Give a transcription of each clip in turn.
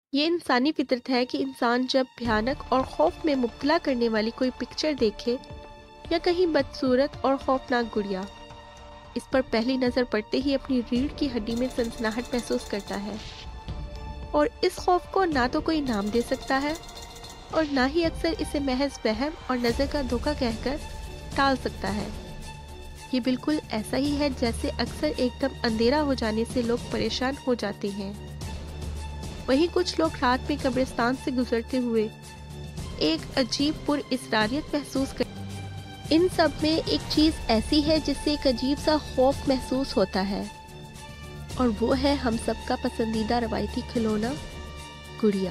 یہ انسانی فطرت ہے کہ انسان جب بھیانک اور خوف میں مبتلا کرنے والی کوئی پکچر دیکھے یا کہیں بدصورت اور خوفناک گڑیا، اس پر پہلی نظر پڑتے ہی اپنی ریڑھ کی ہڈی میں سنسناہٹ محسوس کرتا ہے، اور اس خوف کو نہ تو کوئی نام دے سکتا ہے اور نہ ہی اکثر اسے محض وہم اور نظر کا دھوکہ کہہ کر ٹال سکتا ہے۔ یہ بالکل ایسا ہی ہے جیسے اکثر ایک دم اندھیرا ہو جانے سے لوگ پریشان ہو جاتے ہیں، وہیں کچھ لوگ رات میں قبرستان سے گزرتے ہوئے ایک عجیب پر اسراریت محسوس کرتے ہیں۔ ان سب میں ایک چیز ایسی ہے جس سے ایک عجیب سا خوف محسوس ہوتا ہے، اور وہ ہے ہم سب کا پسندیدہ روایتی کھلونا گڑیا،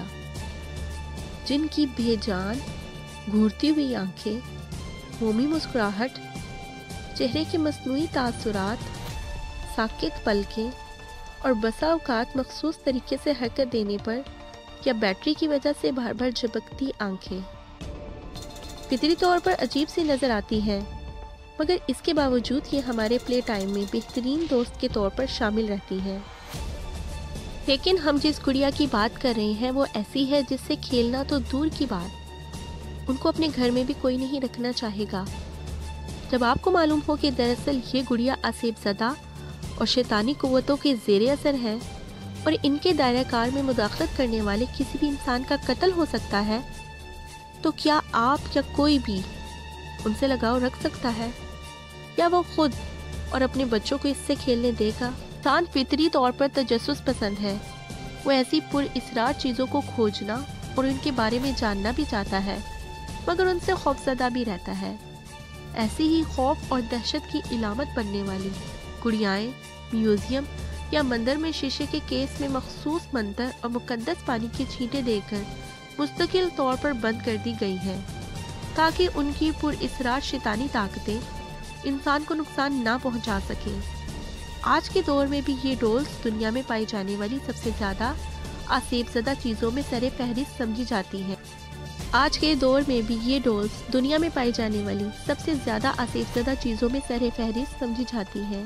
جن کی بے جان گھورتی ہوئی آنکھیں، مومی مسکراہٹ، چہرے کے مصنوعی تاثرات، ساکت پلکیں اور بسا اوقات مخصوص طریقے سے حرکت دینے پر یا بیٹری کی وجہ سے بار بار جھپکتی آنکھیں فطری طور پر عجیب سی نظر آتی ہیں، مگر اس کے باوجود یہ ہمارے پلے ٹائم میں بہترین دوست کے طور پر شامل رہتی ہیں۔ لیکن ہم جس گڑیا کی بات کر رہے ہیں وہ ایسی ہے جس سے کھیلنا تو دور کی بات، ان کو اپنے گھر میں بھی کوئی نہیں رکھنا چاہے گا۔ جب آپ کو معلوم ہو کہ دراصل یہ گڑیا آسیب زدہ اور شیطانی قوتوں کے زیر اثر ہے اور ان کے دائرہ کار میں مداخلت کرنے والے کسی بھی انسان کا قتل ہو سکتا ہے، تو کیا آپ یا کوئی بھی ان سے لگاؤ رکھ سکتا ہے، یا وہ خود اور اپنے بچوں کو اس سے کھیلنے دے گا؟ انسان فطری طور پر تجسس پسند ہے، وہ ایسی پر اسرار چیزوں کو کھوجنا اور ان کے بارے میں جاننا بھی چاہتا ہے، مگر ان سے خوفزدہ بھی رہتا ہے۔ ایسی ہی خوف اور دہشت کی علامت بننے والی گڑیائیں میوزیم یا مندر میں شیشے کے کیس میں مخصوص منتر اور مقدس پانی کی چھینٹیں دے کر مستقل طور پر بند کر دی گئی ہیں، تاکہ ان کی پر اسرار شیطانی طاقتیں انسان کو نقصان نہ پہنچا سکیں۔ آج کے دور میں بھی یہ ڈولز دنیا میں پائی جانے والی سب سے زیادہ آسیب زدہ چیزوں میں سر فہرست سمجھی جاتی ہیں۔ آج کے دور میں بھی یہ ڈولز دنیا میں پائی جانے والی سب سے زیادہ آسیب زدہ چیزوں میں سر فہرست سمجھی جاتی ہیں،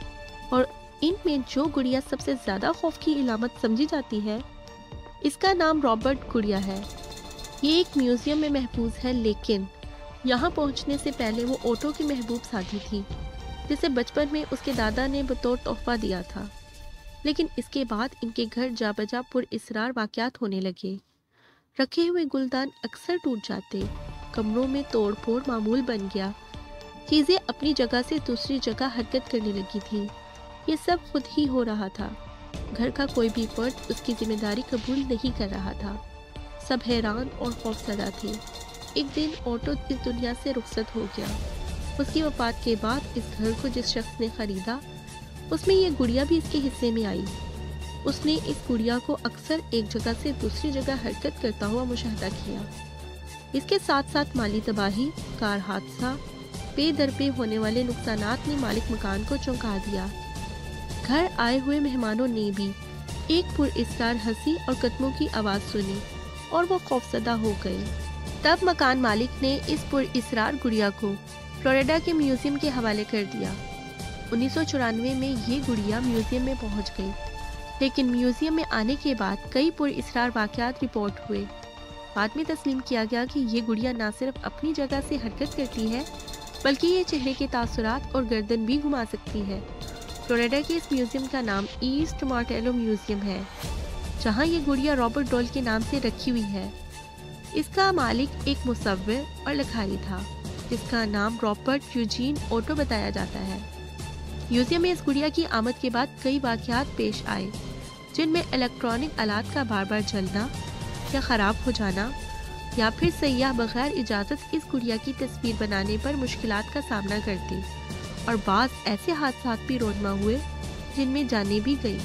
اور ان میں جو گڑیا سب سے زیادہ خوف کی علامت سمجھی جاتی ہے، اس کا نام رابرٹ گڑیا ہے۔ یہ ایک میوزیم میں محفوظ ہے، لیکن یہاں پہنچنے سے پہلے وہ اوٹو کی محبوب ساتھی تھی جسے بچپن میں اس کے دادا نے بطور تحفہ دیا تھا، لیکن اس کے بعد ان کے گھر جا بجا پر اسرار واقعات ہونے لگے۔ رکھے ہوئے گلدان اکثر ٹوٹ جاتے، کمروں میں توڑ پھوڑ معمول بن گیا، چیزیں اپنی جگہ سے دوسری جگہ حرکت کرنے لگی تھی۔ یہ سب خود ہی ہو رہا تھا، گھر کا کوئی بھی فرد اس کی ذمہ داری قبول نہیں کر رہا تھا، سب حیران اور خوفزدہ تھے۔ ایک دن آٹو اس دنیا سے رخصت ہو گیا۔ اس کی وفات کے بعد اس گھر کو جس شخص نے خریدا، اس میں یہ گڑیا بھی اس کے حصے میں آئی۔ اس نے اس گڑیا کو اکثر ایک جگہ سے دوسری جگہ حرکت کرتا ہوا مشاہدہ کیا۔ اس کے ساتھ ساتھ مالی تباہی، کار حادثہ، پے در پے ہونے والے نقصانات نے مالک مکان کو چونکا دیا۔ گھر آئے ہوئے مہمانوں نے بھی ایک پر اسرار ہنسی اور قدموں کی آواز سنی اور وہ خوفزدہ ہو گئے۔ تب مکان مالک نے اس پر اسرار گڑیا کو فلوریڈا کے میوزیم کے حوالے کر دیا۔ 1994 میں یہ گڑیا میوزیم میں پہنچ گئی، لیکن میوزیم میں آنے کے بعد کئی پر اسرار واقعات رپورٹ ہوئے۔ بعد میں تسلیم کیا گیا کہ یہ گڑیا نہ صرف اپنی جگہ سے حرکت کرتی ہے، بلکہ یہ چہرے کے تاثرات اور گردن بھی گھما سکتی ہے۔ فلوریڈا کے اس میوزیم کا نام ایسٹ مارٹیلو میوزیم ہے، جہاں یہ گڑیا رابرٹ ڈول کے نام سے رکھی ہوئی ہے۔ اس کا مالک ایک مصور اور لکھاری تھا جس کا نام رابرٹ یوجین اوٹو بتایا جاتا ہے۔ میوزیم میں اس گڑیا کی آمد کے بعد کئی واقعات پیش آئے، جن میں الیکٹرانک آلات کا بار بار جلنا یا خراب ہو جانا، یا پھر سیاح بغیر اجازت اس گڑیا کی تصویر بنانے پر مشکلات کا سامنا کرتے، اور بعض ایسے حادثات بھی رونما ہوئے جن میں جانیں بھی گئیں۔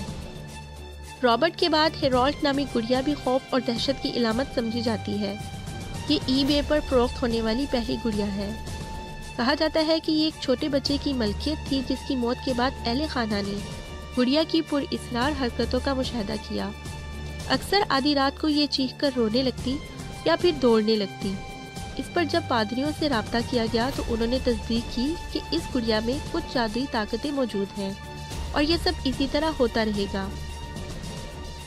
رابرٹ کے بعد ہیرالڈ نامی گڑیا بھی خوف اور دہشت کی علامت سمجھی جاتی ہے۔ یہ ای بے پر فروخت ہونے والی پہلی گڑیا ہے۔ کہا جاتا ہے کہ یہ ایک چھوٹے بچے کی ملکیت تھی جس کی موت کے بعد اہل خانہ نے گڑیا کی پر اسرار حرکتوں کا مشاہدہ کیا۔ اکثر آدھی رات کو یہ چیخ کر رونے لگتی یا پھر دوڑنے لگتی۔ اس پر جب پادریوں سے رابطہ کیا گیا تو انہوں نے تصدیق کی کہ اس گڑیا میں کچھ جادوئی طاقتیں موجود ہیں اور یہ سب اسی طرح ہوتا رہے گا۔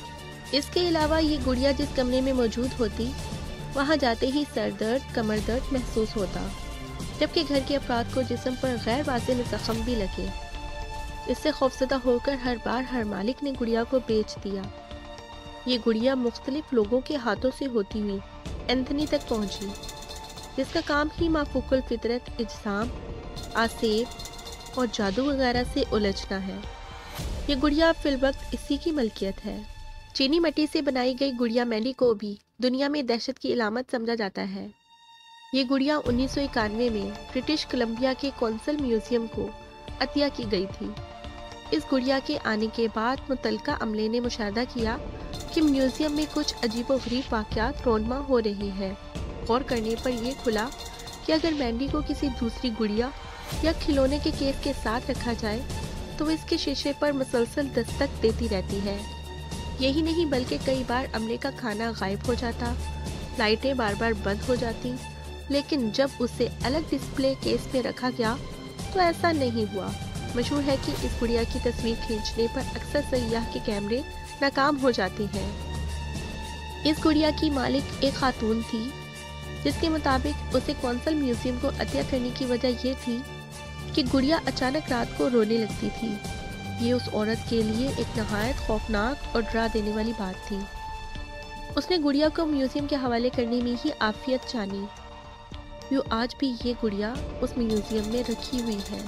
اس کے علاوہ یہ گڑیا جس کمرے میں موجود ہوتی وہاں جاتے ہی سر درد، کمر درد محسوس ہوتا، جبکہ گھر کے افراد کو جسم پر غیر واضح زخم بھی لگے۔ اس سے خوفزدہ ہو کر ہر بار ہر مالک نے گڑیا کو بیچ دیا۔ یہ گڑیا مختلف لوگوں کے ہاتھوں سے ہوتی ہوئی اینتھنی تک پہنچی، جس کا کام ہی مافوق الفطرت اجسام، آسیب اور جادو وغیرہ سے الجھنا ہے۔ یہ گڑیا فی الوقت اسی کی ملکیت ہے۔ چینی مٹی سے بنائی گئی گڑیا مینڈی کو بھی دنیا میں دہشت کی علامت سمجھا جاتا ہے۔ یہ گڑیا 1991 میں برٹش کولمبیا کے کونسل میوزیم کو عطیہ کی گئی تھی۔ اس گڑیا کے آنے کے بعد متعلقہ عملے نے مشاہدہ کیا کہ میوزیم میں کچھ عجیب و غریب واقعات رونما ہو رہے ہیں۔ غور کرنے پر یہ کھلا کہ اگر مینڈی کو کسی دوسری گڑیا یا کھلونے کے کیس کے ساتھ رکھا جائے تو وہ اس کے شیشے پر مسلسل دستک دیتی رہتی ہے۔ یہی نہیں بلکہ کئی بار عملے کا کھانا غائب ہو جاتا، لائٹیں بار بار بند ہو جاتی، لیکن جب اسے الگ ڈسپلے کیس میں رکھا گیا تو ایسا نہیں ہوا۔ مشہور ہے کہ اس گڑیا کی تصویر کھینچنے پر اکثر سیاح کے کیمرے ناکام ہو جاتے ہیں۔ اس گڑیا کی مالک ایک خاتون تھی، جس کے مطابق اسے کونسل میوزیم کو عطیہ کرنے کی وجہ یہ تھی کہ گڑیا اچانک رات کو رونے لگتی تھی۔ یہ اس عورت کے لیے ایک نہایت خوفناک اور ڈرا دینے والی بات تھی۔ اس نے گڑیا کو میوزیم کے حوالے کرنے میں ہی عافیت جانی۔ یوں آج بھی یہ گڑیا اس میوزیم میں رکھی ہوئی ہے۔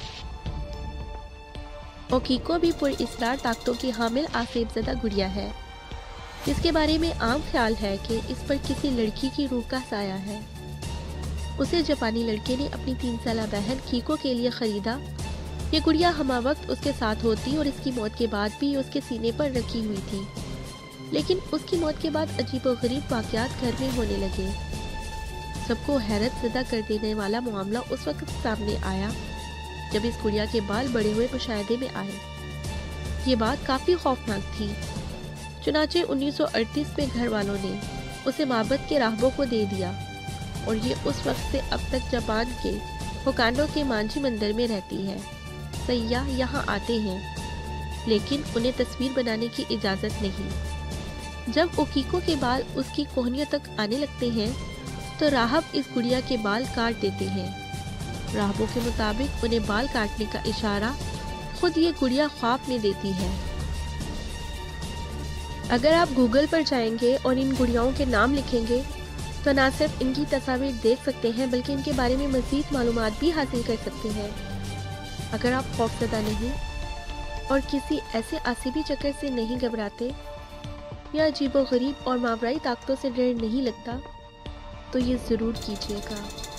اوکیکو بھی پر اسرار طاقتوں کی حامل آسیب زدہ گڑیا ہے، جس کے بارے میں عام خیال ہے کہ اس پر کسی لڑکی کی روح کا سایہ ہے۔ اسے جاپانی لڑکے نے اپنی 3 سالہ بہن کیکو کے لیے خریدا۔ یہ گڑیا ہمہ وقت اس کے ساتھ ہوتی اور اس کی موت کے بعد بھی اس کے سینے پر رکھی ہوئی تھی، لیکن اس کی موت کے بعد عجیب و غریب واقعات گھر میں ہونے لگے۔ سب کو حیرت زدہ کر دینے والا معاملہ اس وقت سامنے آیا جب اس گڑیا کے بال بڑے ہوئے مشاہدے میں آئے۔ یہ بات کافی خوفناک تھی، چنانچہ 1938 میں گھر والوں نے اسے معبد کے راہبوں کو دے دیا، اور یہ اس وقت سے اب تک جاپان کے ہوکانڈو کے مانجی مندر میں رہتی ہے۔ سیاح یہاں آتے ہیں، لیکن انہیں تصویر بنانے کی اجازت نہیں۔ جب اوکیکو کے بال اس کی کوہنیوں تک آنے لگتے ہیں تو راہب اس گڑیا کے بال کاٹ دیتے ہیں۔ راہبوں کے مطابق انہیں بال کاٹنے کا اشارہ خود یہ گڑیا خواب میں دیتی ہے۔ اگر آپ گوگل پر جائیں گے اور ان گڑیاؤں کے نام لکھیں گے تو نہ صرف ان کی تصاویر دیکھ سکتے ہیں بلکہ ان کے بارے میں مزید معلومات بھی حاصل کر سکتے ہیں۔ اگر آپ خوفزدہ نہیں اور کسی ایسے آسیبی چکر سے نہیں گھبراتے یا عجیب و غریب اور ماورائی طاقتوں سے ڈر نہیں لگتا تو یہ ضرور کیجیے گا۔